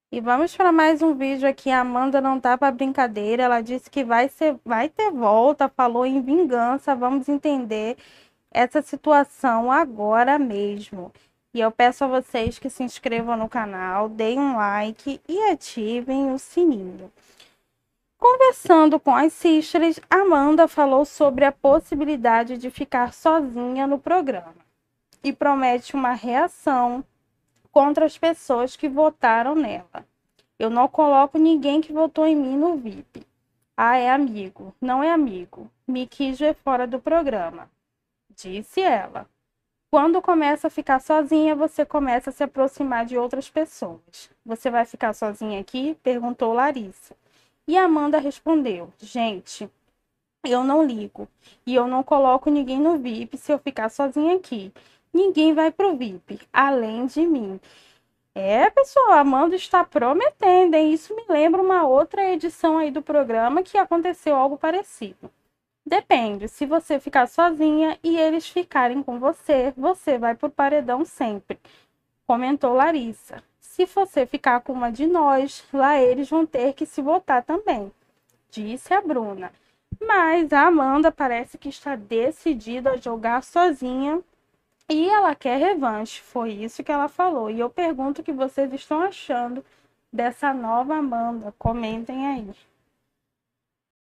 E vamos para mais um vídeo aqui. A Amanda não tá para brincadeira. Ela disse que vai ter volta, falou em vingança. Vamos entender essa situação agora mesmo. E eu peço a vocês que se inscrevam no canal, deem um like e ativem o sininho. Conversando com as sisters, Amanda falou sobre a possibilidade de ficar sozinha no programa e promete uma reação contra as pessoas que votaram nela. Eu não coloco ninguém que votou em mim no VIP. Ah, é amigo. Não é amigo. Me quis ver fora do programa, disse ela. Quando começa a ficar sozinha, você começa a se aproximar de outras pessoas. Você vai ficar sozinha aqui? Perguntou Larissa. E Amanda respondeu: gente, eu não ligo. E eu não coloco ninguém no VIP se eu ficar sozinha aqui. Ninguém vai pro VIP, além de mim. Pessoal, a Amanda está prometendo, hein? Isso me lembra uma outra edição aí do programa que aconteceu algo parecido. Depende, se você ficar sozinha e eles ficarem com você, você vai por paredão sempre, comentou Larissa. Se você ficar com uma de nós, lá eles vão ter que se votar também, disse a Bruna. Mas a Amanda parece que está decidida a jogar sozinha e ela quer revanche, foi isso que ela falou. E eu pergunto o que vocês estão achando dessa nova Amanda. Comentem aí.